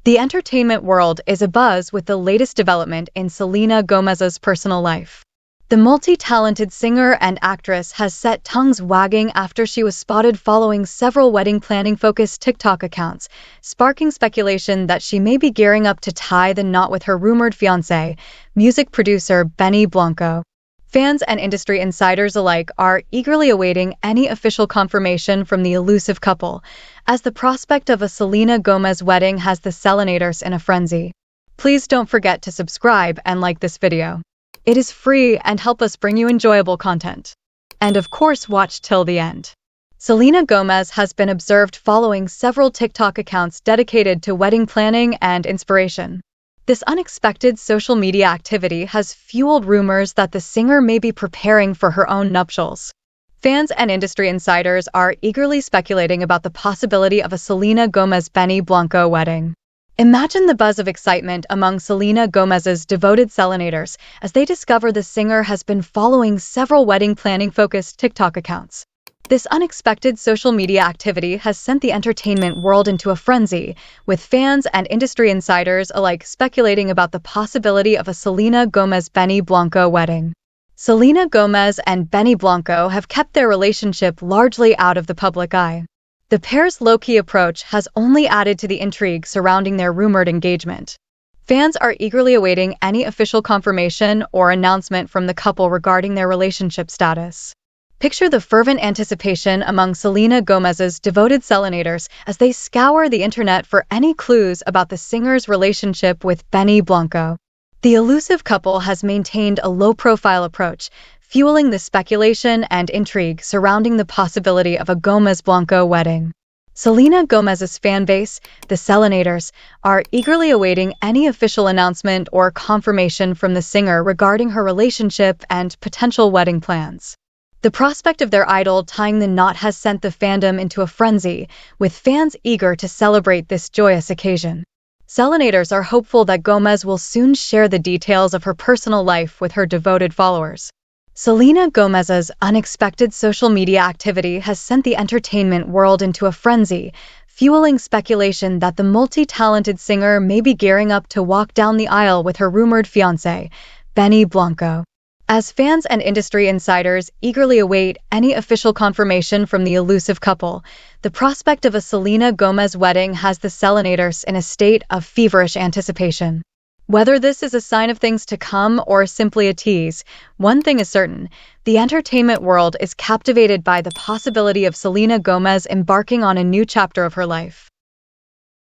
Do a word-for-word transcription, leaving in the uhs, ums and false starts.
The entertainment world is abuzz with the latest development in Selena Gomez's personal life. The multi-talented singer and actress has set tongues wagging after she was spotted following several wedding planning-focused TikTok accounts, sparking speculation that she may be gearing up to tie the knot with her rumored fiancé, music producer Benny Blanco. Fans and industry insiders alike are eagerly awaiting any official confirmation from the elusive couple, as the prospect of a Selena Gomez wedding has the Selenators in a frenzy. Please don't forget to subscribe and like this video. It is free and help us bring you enjoyable content. And of course, watch till the end. Selena Gomez has been observed following several TikTok accounts dedicated to wedding planning and inspiration. This unexpected social media activity has fueled rumors that the singer may be preparing for her own nuptials. Fans and industry insiders are eagerly speculating about the possibility of a Selena Gomez-Benny Blanco wedding. Imagine the buzz of excitement among Selena Gomez's devoted Selenators as they discover the singer has been following several wedding planning-focused TikTok accounts. This unexpected social media activity has sent the entertainment world into a frenzy, with fans and industry insiders alike speculating about the possibility of a Selena Gomez-Benny Blanco wedding. Selena Gomez and Benny Blanco have kept their relationship largely out of the public eye. The pair's low-key approach has only added to the intrigue surrounding their rumored engagement. Fans are eagerly awaiting any official confirmation or announcement from the couple regarding their relationship status. Picture the fervent anticipation among Selena Gomez's devoted Selenators as they scour the internet for any clues about the singer's relationship with Benny Blanco. The elusive couple has maintained a low-profile approach, fueling the speculation and intrigue surrounding the possibility of a Gomez-Blanco wedding. Selena Gomez's fanbase, the Selenators, are eagerly awaiting any official announcement or confirmation from the singer regarding her relationship and potential wedding plans. The prospect of their idol tying the knot has sent the fandom into a frenzy, with fans eager to celebrate this joyous occasion. Selenators are hopeful that Gomez will soon share the details of her personal life with her devoted followers. Selena Gomez's unexpected social media activity has sent the entertainment world into a frenzy, fueling speculation that the multi-talented singer may be gearing up to walk down the aisle with her rumored fiancé, Benny Blanco. As fans and industry insiders eagerly await any official confirmation from the elusive couple, the prospect of a Selena Gomez wedding has the Selenators in a state of feverish anticipation. Whether this is a sign of things to come or simply a tease, one thing is certain: the entertainment world is captivated by the possibility of Selena Gomez embarking on a new chapter of her life.